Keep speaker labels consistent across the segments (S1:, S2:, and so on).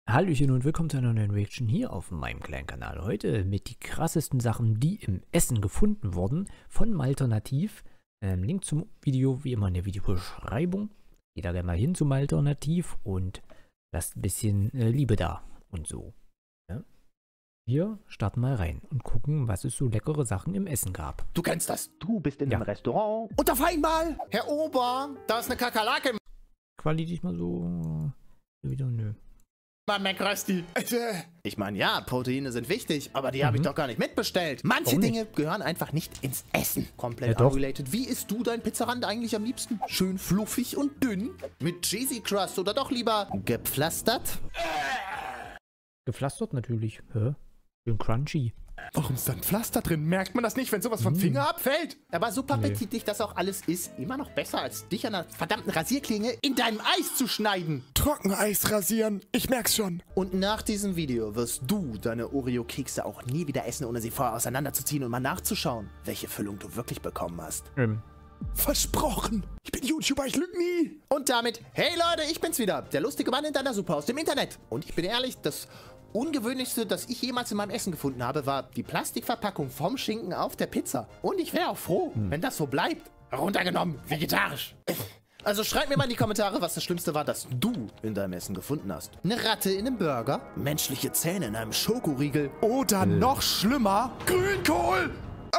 S1: Hallöchen und willkommen zu einer neuen Reaction hier auf meinem kleinen Kanal. Heute mit die krassesten Sachen, die im Essen gefunden wurden, von Malternativ. Link zum Video wie immer in der Videobeschreibung. Geht da gerne mal hin zum Malternativ und lasst ein bisschen Liebe da und so. Ja? Wir starten mal rein und gucken, was es so leckere Sachen im Essen gab.
S2: Du kennst das. Du bist in einem Restaurant. Und auf einmal, Herr Ober, da ist eine Kakerlake im
S1: Qualität mal so wieder nö.
S2: McRusty. Ich meine, ja, Proteine sind wichtig, aber die habe ich doch gar nicht mitbestellt. Manche Dinge gehören einfach nicht ins Essen. Komplett unrelated. Wie isst du dein Pizzarand eigentlich am liebsten? Schön fluffig und dünn? Mit Cheesy Crust oder doch lieber gepflastert?
S1: Gepflastert natürlich. Hä? Schön crunchy.
S2: Warum ist da ein Pflaster drin? Merkt man das nicht, wenn sowas vom Finger abfällt? Aber so appetitlich das auch alles ist, immer noch besser, als dich an einer verdammten Rasierklinge in deinem Eis zu schneiden.
S3: Trockeneis rasieren, ich merk's schon.
S2: Und nach diesem Video wirst du deine Oreo-Kekse auch nie wieder essen, ohne sie vorher auseinanderzuziehen und mal nachzuschauen, welche Füllung du wirklich bekommen hast.
S3: Versprochen. Ich bin YouTuber, ich lüge nie.
S2: Und damit, hey Leute, ich bin's wieder, der lustige Mann in deiner Suppe aus dem Internet. Und ich bin ehrlich, das Ungewöhnlichste, das ich jemals in meinem Essen gefunden habe, war die Plastikverpackung vom Schinken auf der Pizza. Und ich wäre auch froh, wenn das so bleibt. Runtergenommen, vegetarisch. Also schreib mir mal in die Kommentare, was das Schlimmste war, das du in deinem Essen gefunden hast. Eine Ratte in einem Burger, menschliche Zähne in einem Schokoriegel
S3: oder noch schlimmer, Grünkohl.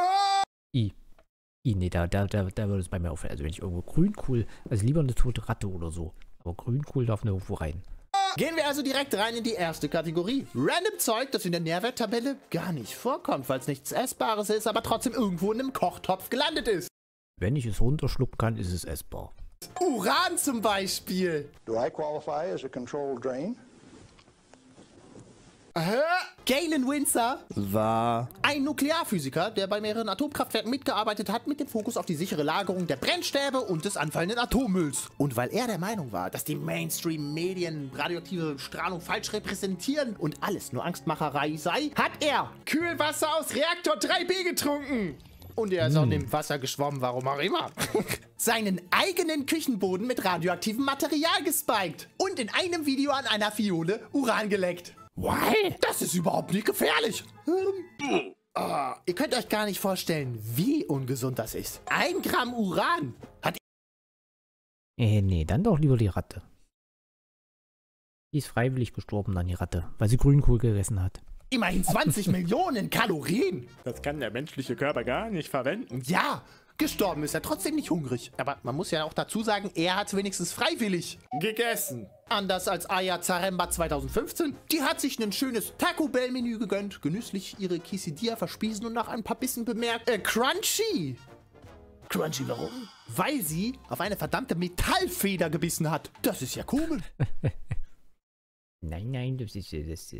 S1: Nee, da würde es bei mir auffallen. Also wenn ich irgendwo Grünkohl, also lieber eine tote Ratte oder so. Aber Grünkohl darf nirgendwo rein.
S2: Gehen wir also direkt rein in die erste Kategorie. Random Zeug, das in der Nährwerttabelle gar nicht vorkommt, weil es nichts Essbares ist, aber trotzdem irgendwo in einem Kochtopf gelandet ist.
S1: Wenn ich es runterschlucken kann, ist es essbar.
S2: Uran zum Beispiel.
S4: Do I qualify as a controlled drain?
S2: Galen Winsor war ein Nuklearphysiker, der bei mehreren Atomkraftwerken mitgearbeitet hat, mit dem Fokus auf die sichere Lagerung der Brennstäbe und des anfallenden Atommülls. Und weil er der Meinung war, dass die Mainstream-Medien radioaktive Strahlung falsch repräsentieren und alles nur Angstmacherei sei, hat er Kühlwasser aus Reaktor 3b getrunken. Und er ist auch in dem Wasser geschwommen, warum auch immer. Seinen eigenen Küchenboden mit radioaktivem Material gespiked. Und in einem Video an einer Fiole Uran geleckt. Why? Das ist überhaupt nicht gefährlich. Ihr könnt euch gar nicht vorstellen, wie ungesund das ist. 1 Gramm Uran hat...
S1: Nee, dann doch lieber die Ratte. Die ist freiwillig gestorben, dann die Ratte, weil sie Grünkohl gegessen hat.
S2: Immerhin 20 Millionen Kalorien.
S3: Das kann der menschliche Körper gar nicht verwenden.
S2: Ja, gestorben ist er trotzdem nicht hungrig. Aber man muss ja auch dazu sagen, er hat wenigstens freiwillig gegessen. Anders als Aya Zaremba 2015. Die hat sich ein schönes Taco Bell Menü gegönnt, genüsslich ihre Quesadilla verspiesen und nach ein paar Bissen bemerkt, crunchy. Crunchy warum? Weil sie auf eine verdammte Metallfeder gebissen hat. Das ist ja komisch.
S1: Nein, das ist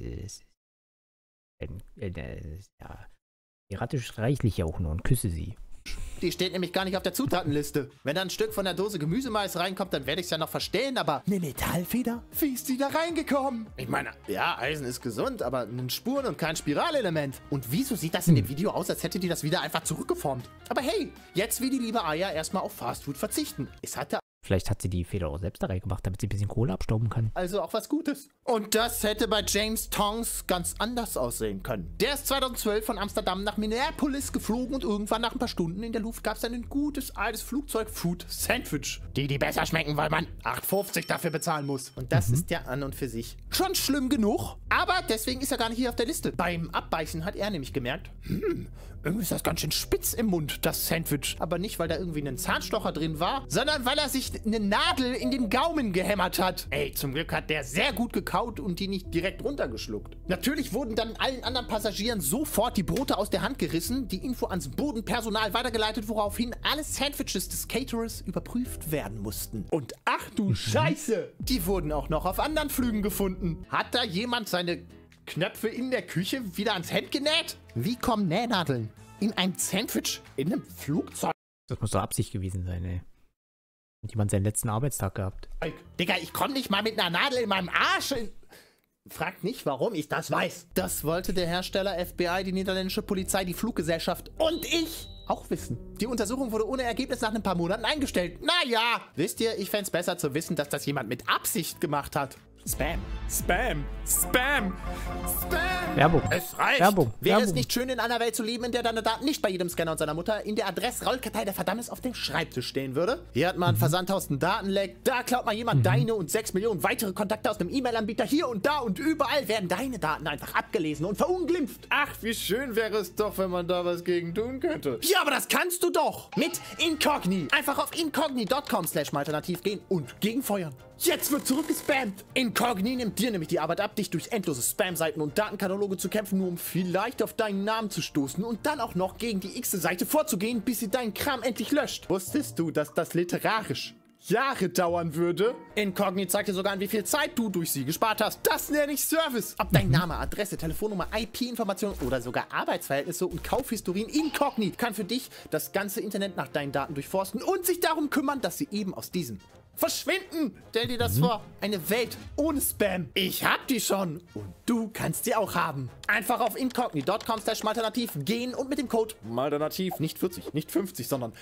S1: ja. Die Ratte streichel ich ja auch nur und küsse sie.
S2: Die steht nämlich gar nicht auf der Zutatenliste. Wenn da ein Stück von der Dose Gemüsemais reinkommt, dann werde ich es ja noch verstehen, aber eine Metallfeder? Wie ist die da reingekommen? Ich meine, ja, Eisen ist gesund, aber ein Spuren- und kein Spiralelement. Und wieso sieht das in dem Video aus, als hätte die das wieder einfach zurückgeformt? Aber hey, jetzt will die liebe Aya erstmal auf Fastfood verzichten. Es hatte
S1: Vielleicht hat sie die Feder auch selbst da reingemacht, damit sie ein bisschen Kohle abstauben kann.
S2: also auch was Gutes. Und das hätte bei James Tongs ganz anders aussehen können. Der ist 2012 von Amsterdam nach Minneapolis geflogen und irgendwann nach ein paar Stunden in der Luft gab es dann ein gutes altes Flugzeug-Food-Sandwich. Die besser schmecken, weil man 8,50 dafür bezahlen muss. Und das ist ja an und für sich schon schlimm genug. Aber deswegen ist er gar nicht hier auf der Liste. Beim Abbeißen hat er nämlich gemerkt, irgendwie ist das ganz schön spitz im Mund, das Sandwich. Aber nicht, weil da irgendwie ein Zahnstocher drin war, sondern weil er sich eine Nadel in den Gaumen gehämmert hat. Ey, zum Glück hat der sehr gut gekaut und die nicht direkt runtergeschluckt. Natürlich wurden dann allen anderen Passagieren sofort die Brote aus der Hand gerissen, die Info ans Bodenpersonal weitergeleitet, woraufhin alle Sandwiches des Caterers überprüft werden mussten. Und ach du Scheiße! Die wurden auch noch auf anderen Flügen gefunden. Hat da jemand seine Knöpfe in der Küche wieder ans Hemd genäht? Wie kommen Nähnadeln in ein Sandwich in einem Flugzeug?
S1: Das muss doch Absicht gewesen sein, ey. Hat jemand seinen letzten Arbeitstag gehabt?
S2: Digga, ich komme nicht mal mit einer Nadel in meinem Arsch in... Fragt nicht, warum ich das weiß. Das wollte der Hersteller FBI, die niederländische Polizei, die Fluggesellschaft und ich auch wissen. Die Untersuchung wurde ohne Ergebnis nach ein paar Monaten eingestellt. Naja, wisst ihr, ich fände es besser zu wissen, dass das jemand mit Absicht gemacht hat. Spam. Spam. Spam. Spam.
S1: Werbung.
S2: Es reicht.
S1: Werbung.
S2: Wäre es
S1: Werbung.
S2: nicht schön, in einer Welt zu leben, in der deine Daten nicht bei jedem Scanner und seiner Mutter in der Adressrollkartei der Verdammnis auf dem Schreibtisch stehen würde? Hier hat man Versandhaus einen Datenleck, da klaut mal jemand deine und 6 Millionen weitere Kontakte aus dem E-Mail-Anbieter. Hier und da und überall werden deine Daten einfach abgelesen und verunglimpft. Ach, wie schön wäre es doch, wenn man da was gegen tun könnte. Ja, aber das kannst du doch. Mit Incogni. Einfach auf incogni.com/alternativ gehen und gegenfeuern. Jetzt wird zurückgespammt. Incogni nimmt dir nämlich die Arbeit ab, dich durch endlose Spam-Seiten und Datenkataloge zu kämpfen, nur um vielleicht auf deinen Namen zu stoßen und dann auch noch gegen die x-te Seite vorzugehen, bis sie deinen Kram endlich löscht. Wusstest du, dass das literarisch Jahre dauern würde? Incogni zeigt dir sogar an, wie viel Zeit du durch sie gespart hast. Das nenne ich Service. Ob dein Name, Adresse, Telefonnummer, IP-Informationen oder sogar Arbeitsverhältnisse und Kaufhistorien, Incogni kann für dich das ganze Internet nach deinen Daten durchforsten und sich darum kümmern, dass sie eben aus diesem verschwinden. Stell dir das vor. Eine Welt ohne Spam. Ich hab die schon. Und du kannst sie auch haben. Einfach auf incogni.com/alternativ gehen und mit dem Code Malternativ nicht 40, nicht 50, sondern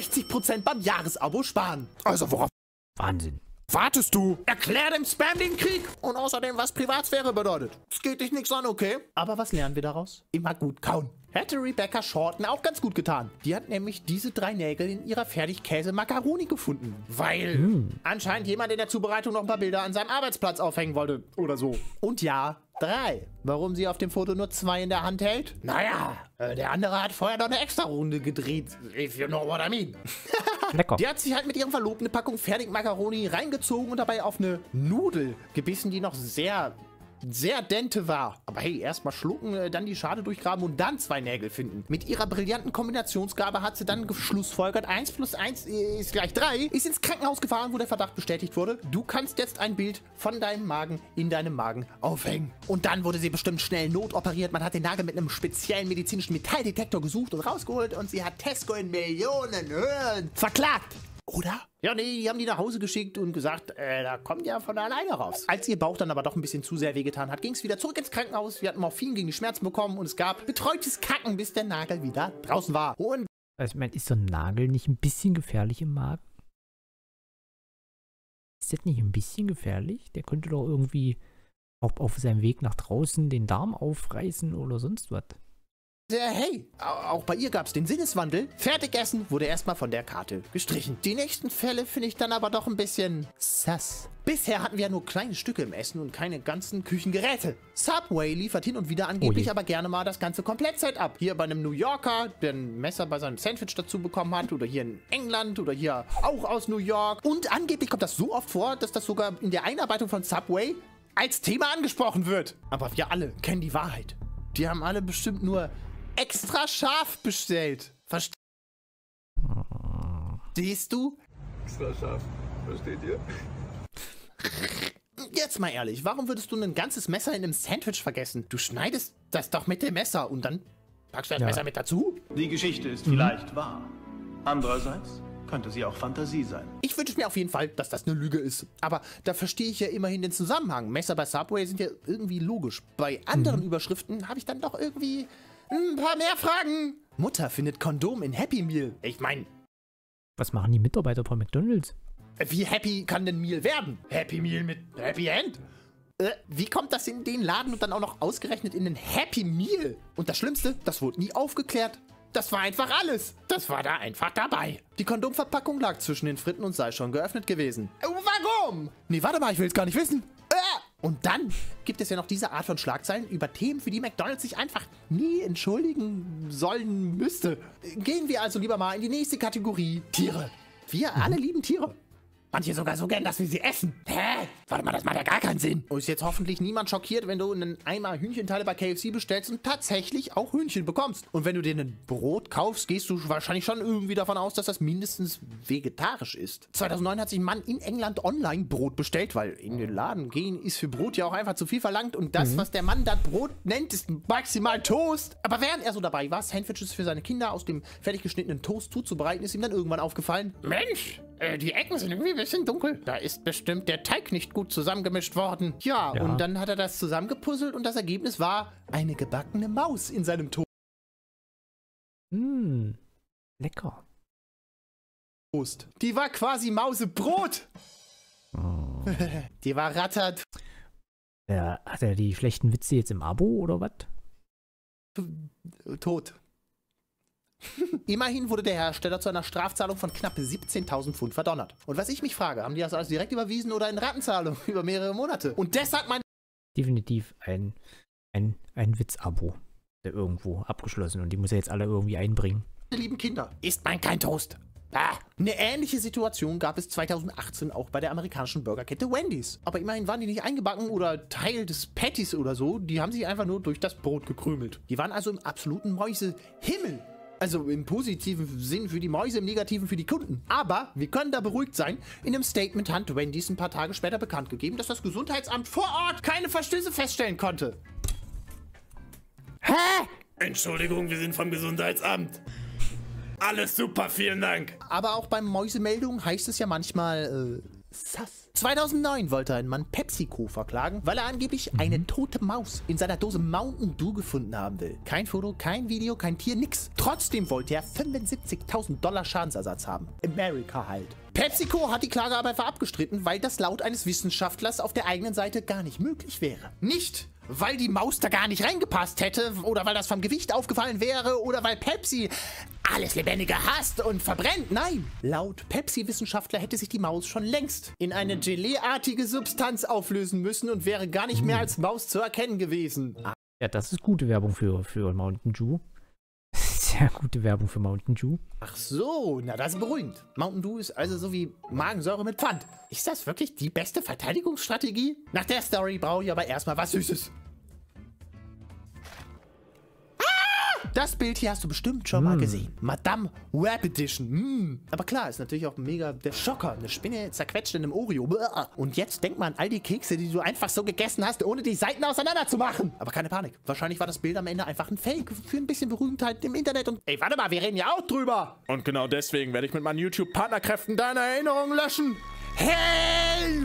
S2: 60% beim Jahresabo sparen.
S3: Also worauf
S1: Wahnsinn.
S3: wartest du?
S2: Erklär dem Spam den Krieg. Und außerdem, was Privatsphäre bedeutet. Es geht dich nichts an, okay? Aber was lernen wir daraus? Immer gut kauen. Hätte Rebecca Shorten auch ganz gut getan. Die hat nämlich diese 3 Nägel in ihrer Fertigkäse-Macaroni gefunden. Weil anscheinend jemand in der Zubereitung noch ein paar Bilder an seinem Arbeitsplatz aufhängen wollte. Oder so. Und ja, 3. Warum sie auf dem Foto nur 2 in der Hand hält? Naja, der andere hat vorher noch eine extra Runde gedreht. If you know what I mean.
S1: Lecker.
S2: Die hat sich halt mit ihrem Verlobten eine Packung Fertig-Macaroni reingezogen und dabei auf eine Nudel gebissen, die noch sehr dente war. Aber hey, erstmal schlucken, dann die Schale durchgraben und dann 2 Nägel finden. Mit ihrer brillanten Kombinationsgabe hat sie dann geschlussfolgert, 1 + 1 ist gleich 3, ist ins Krankenhaus gefahren, wo der Verdacht bestätigt wurde. Du kannst jetzt ein Bild von deinem Magen in deinem Magen aufhängen. Und dann wurde sie bestimmt schnell notoperiert. Man hat den Nagel mit einem speziellen medizinischen Metalldetektor gesucht und rausgeholt und sie hat Tesco in Millionenhöhen verklagt. Oder? Ja, nee, die haben die nach Hause geschickt und gesagt, da kommt ja von alleine raus. Als ihr Bauch dann aber doch ein bisschen zu sehr wehgetan hat, ging es wieder zurück ins Krankenhaus. Wir hatten Morphin gegen die Schmerzen bekommen und es gab betreutes Kacken, bis der Nagel wieder draußen war. Und
S1: Also, ich meine, ist so ein Nagel nicht ein bisschen gefährlich im Magen? Ist das nicht ein bisschen gefährlich? Der könnte doch irgendwie auch auf seinem Weg nach draußen den Darm aufreißen oder sonst was.
S2: hey, auch bei ihr gab es den Sinneswandel. Fertigessen wurde erstmal von der Karte gestrichen. Die nächsten Fälle finde ich dann aber doch ein bisschen sass. Bisher hatten wir ja nur kleine Stücke im Essen und keine ganzen Küchengeräte. Subway liefert hin und wieder angeblich aber gerne mal das ganze Komplettset ab. Hier bei einem New Yorker, der ein Messer bei seinem Sandwich dazu bekommen hat, oder hier in England oder hier auch aus New York. Und angeblich kommt das so oft vor, dass das sogar in der Einarbeitung von Subway als Thema angesprochen wird. Aber wir alle kennen die Wahrheit. Die haben alle bestimmt nur extra scharf bestellt. Verstehst du?
S5: Extra scharf. Versteht ihr?
S2: Jetzt mal ehrlich, warum würdest du ein ganzes Messer in einem Sandwich vergessen? Du schneidest das doch mit dem Messer und dann packst du das Messer mit dazu?
S6: Die Geschichte ist vielleicht wahr. Andererseits könnte sie auch Fantasie sein.
S2: Ich wünsche mir auf jeden Fall, dass das eine Lüge ist. Aber da verstehe ich ja immerhin den Zusammenhang. Messer bei Subway sind ja irgendwie logisch. Bei anderen Überschriften habe ich dann doch irgendwie ein paar mehr Fragen. Mutter findet Kondom in Happy Meal. Ich meine,
S1: Was machen die Mitarbeiter von McDonald's?
S2: wie happy kann denn Meal werden? Happy Meal mit Happy End? Wie kommt das in den Laden und dann auch noch ausgerechnet in den Happy Meal? Und das Schlimmste, das wurde nie aufgeklärt. Das war einfach alles. Das war da einfach dabei. Die Kondomverpackung lag zwischen den Fritten und sei schon geöffnet gewesen. Warum? Nee, warte mal, ich will es gar nicht wissen. Und dann gibt es ja noch diese Art von Schlagzeilen über Themen, für die McDonald's sich einfach nie entschuldigen sollen müsste. Gehen wir also lieber mal in die nächste Kategorie. Tiere. Wir alle lieben Tiere. Manche sogar so gern, dass wir sie essen. Hä? Warte mal, das macht ja gar keinen Sinn. Und ist jetzt hoffentlich niemand schockiert, wenn du einen Eimer Hühnchenteile bei KFC bestellst und tatsächlich auch Hühnchen bekommst. Und wenn du dir ein Brot kaufst, gehst du wahrscheinlich schon irgendwie davon aus, dass das mindestens vegetarisch ist. 2009 hat sich ein Mann in England online Brot bestellt, weil in den Laden gehen ist für Brot ja auch einfach zu viel verlangt. Und das, was der Mann da Brot nennt, ist maximal Toast. Aber während er so dabei war, Sandwiches für seine Kinder aus dem fertig geschnittenen Toast zuzubereiten, ist ihm dann irgendwann aufgefallen: Mensch, die Ecken sind irgendwie ein bisschen dunkel. Da ist bestimmt der Teig nicht gut zusammengemischt worden. Ja, und dann hat er das zusammengepuzzelt und das Ergebnis war eine gebackene Maus in seinem
S1: Lecker.
S2: Toast. Die war quasi Mausebrot. Die war rattert.
S1: Hat er die schlechten Witze jetzt im Abo oder was?
S2: Tot. Immerhin wurde der Hersteller zu einer Strafzahlung von knapp 17.000 Pfund verdonnert. Und was ich mich frage, haben die das alles direkt überwiesen oder in Ratenzahlung über mehrere Monate? Und deshalb meine...
S1: Definitiv ein Witz-Abo. Der irgendwo abgeschlossen und die muss er jetzt alle irgendwie einbringen.
S2: Lieben Kinder, isst man kein Toast. Eine ähnliche Situation gab es 2018 auch bei der amerikanischen Burgerkette Wendy's. Aber immerhin waren die nicht eingebacken oder Teil des Patties oder so. Die haben sich einfach nur durch das Brot gekrümelt. Die waren also im absoluten Mäusehimmel. Also im positiven Sinn für die Mäuse, im negativen für die Kunden. Aber wir können da beruhigt sein. In einem Statement hat Wendy's ein paar Tage später bekannt gegeben, dass das Gesundheitsamt vor Ort keine Verstöße feststellen konnte. Hä?
S3: Entschuldigung, wir sind vom Gesundheitsamt. Alles super, vielen Dank.
S2: Aber auch beim Mäusemeldungen heißt es ja manchmal, sass. 2009 wollte ein Mann PepsiCo verklagen, weil er angeblich eine tote Maus in seiner Dose Mountain Dew gefunden haben will. Kein Foto, kein Video, kein Tier, nix. Trotzdem wollte er $75.000 Schadensersatz haben. America halt. PepsiCo hat die Klage aber einfach abgestritten, weil das laut eines Wissenschaftlers auf der eigenen Seite gar nicht möglich wäre. Nicht, weil die Maus da gar nicht reingepasst hätte oder weil das vom Gewicht aufgefallen wäre oder weil Pepsi alles Lebendige hasst und verbrennt. Nein, laut Pepsi-Wissenschaftler hätte sich die Maus schon längst in eine Gelee-artige Substanz auflösen müssen und wäre gar nicht mehr als Maus zu erkennen gewesen.
S1: Ja, das ist gute Werbung für Mountain Dew. Sehr gute Werbung für Mountain Dew.
S2: Ach so, na das ist beruhigend. Mountain Dew ist also so wie Magensäure mit Pfand. Ist das wirklich die beste Verteidigungsstrategie? Nach der Story brauche ich aber erstmal was Süßes. Das Bild hier hast du bestimmt schon mal gesehen. Madame Web Edition. Aber klar, ist natürlich auch mega der Schocker. Eine Spinne zerquetscht in einem Oreo. Und jetzt denk mal an all die Kekse, die du einfach so gegessen hast, ohne die Seiten auseinander zu machen. Aber keine Panik. Wahrscheinlich war das Bild am Ende einfach ein Fake für ein bisschen Berühmtheit im Internet. Und ey, warte mal, wir reden ja auch drüber.
S3: Und genau deswegen werde ich mit meinen YouTube-Partnerkräften deine Erinnerungen löschen.
S2: Hey!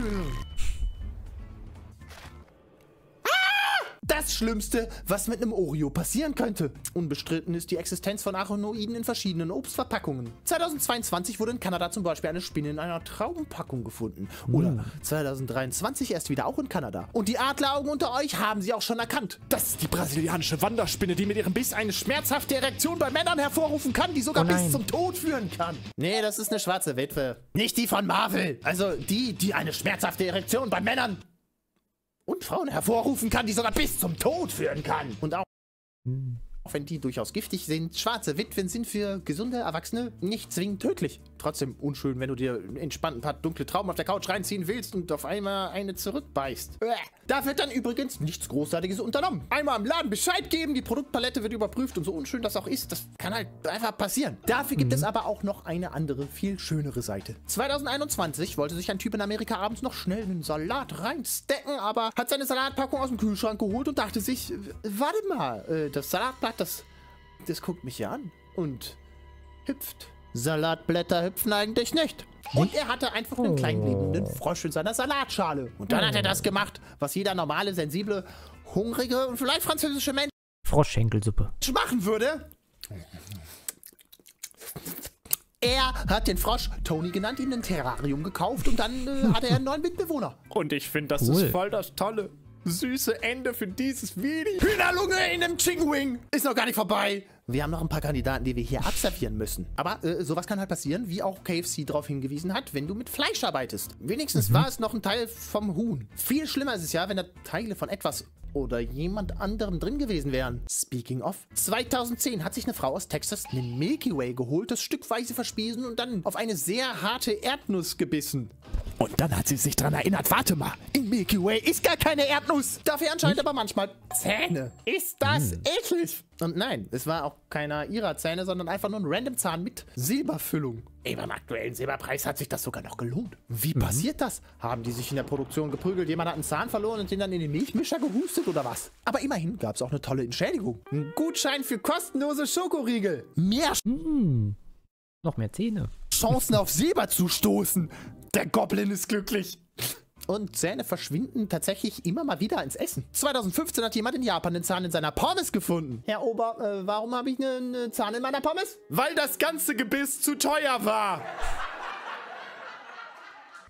S2: Das Schlimmste, was mit einem Oreo passieren könnte. Unbestritten ist die Existenz von Arachnoiden in verschiedenen Obstverpackungen. 2022 wurde in Kanada zum Beispiel eine Spinne in einer Traubenpackung gefunden. Oder 2023 erst wieder auch in Kanada. Und die Adleraugen unter euch haben sie auch schon erkannt. Das ist die brasilianische Wanderspinne, die mit ihrem Biss eine schmerzhafte Erektion bei Männern hervorrufen kann, die sogar bis zum Tod führen kann. Nee, das ist eine schwarze Witwe. Nicht die von Marvel. Also die eine schmerzhafte Erektion bei Männern und Frauen hervorrufen kann, die sogar bis zum Tod führen kann. Und auch wenn die durchaus giftig sind, schwarze Witwen sind für gesunde Erwachsene nicht zwingend tödlich. Trotzdem unschön, wenn du dir entspannt ein paar dunkle Trauben auf der Couch reinziehen willst und auf einmal eine zurückbeißt. Da wird dann übrigens nichts Großartiges unternommen. Einmal im Laden Bescheid geben, die Produktpalette wird überprüft und so unschön das auch ist, das kann halt einfach passieren. Dafür gibt es aber auch noch eine andere, viel schönere Seite. 2021 wollte sich ein Typ in Amerika abends noch schnell einen Salat reinstecken, aber hat seine Salatpackung aus dem Kühlschrank geholt und dachte sich, warte mal, das Salatblatt, das guckt mich ja an und hüpft. Salatblätter hüpfen eigentlich nicht. Und er hatte einfach einen kleinen lebenden Frosch in seiner Salatschale. Und dann hat er das gemacht, was jeder normale, sensible, hungrige und vielleicht französische Mensch
S1: Froschschenkelsuppe
S2: machen würde. Er hat den Frosch Tony genannt, ihm ein Terrarium gekauft und dann hatte er einen neuen Mitbewohner.
S3: Und ich finde, das ist voll das tolle, süße Ende für dieses Video.
S2: Hühnerlunge in einem Chingwing ist noch gar nicht vorbei. Wir haben noch ein paar Kandidaten, die wir hier abservieren müssen. Aber sowas kann halt passieren, wie auch KFC darauf hingewiesen hat, wenn du mit Fleisch arbeitest. Wenigstens war es noch ein Teil vom Huhn. Viel schlimmer ist es ja, wenn da Teile von etwas oder jemand anderem drin gewesen wären. Speaking of, 2010 hat sich eine Frau aus Texas einen Milky Way geholt, das stückweise verspiesen und dann auf eine sehr harte Erdnuss gebissen. Und dann hat sie sich dran erinnert, warte mal, in Milky Way ist gar keine Erdnuss. Dafür anscheinend aber manchmal Zähne. Ist das eklig? Und nein, es war auch keiner ihrer Zähne, sondern einfach nur ein random Zahn mit Silberfüllung. Ey, beim aktuellen Silberpreis hat sich das sogar noch gelohnt. Wie passiert das? Haben die sich in der Produktion geprügelt, jemand hat einen Zahn verloren und den dann in den Milchmischer gehustet oder was? Aber immerhin gab es auch eine tolle Entschädigung. Ein Gutschein für kostenlose Schokoriegel. Mehr
S1: noch mehr Zähne.
S2: Chancen auf Silber zu stoßen. Der Goblin ist glücklich. Und Zähne verschwinden tatsächlich immer mal wieder ins Essen. 2015 hat jemand in Japan einen Zahn in seiner Pommes gefunden. Herr Ober, warum habe ich einen Zahn in meiner Pommes?
S3: Weil das ganze Gebiss zu teuer war.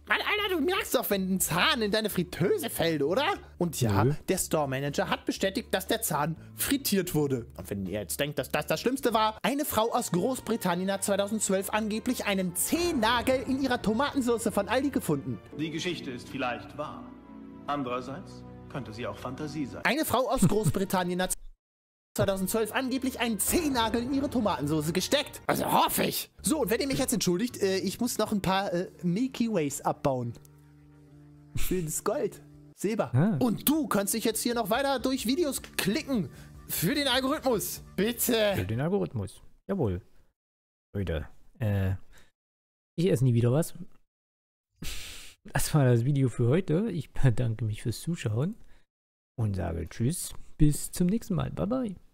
S2: Mann, Alter, du merkst doch, wenn ein Zahn in deine Fritteuse fällt, oder? Und ja,
S1: Nö.
S2: der Store-Manager hat bestätigt, dass der Zahn frittiert wurde. Und wenn ihr jetzt denkt, dass das das Schlimmste war, eine Frau aus Großbritannien hat 2012 angeblich einen Zehennagel in ihrer Tomatensauce von Aldi gefunden.
S6: Die Geschichte ist vielleicht wahr. Andererseits könnte sie auch Fantasie sein.
S2: Eine Frau aus Großbritannien hat 2012 angeblich einen Zehennagel in ihre Tomatensauce gesteckt. Also hoffe ich. So, und wenn ihr mich jetzt entschuldigt, ich muss noch ein paar Milky Ways abbauen. Schönes Gold. Silber.
S1: Ah.
S2: Und du kannst dich jetzt hier noch weiter durch Videos klicken. Für den Algorithmus. Bitte.
S1: Für den Algorithmus. Jawohl. Leute, ich esse nie wieder was. Das war das Video für heute. Ich bedanke mich fürs Zuschauen und sage Tschüss. Bis zum nächsten Mal. Bye bye.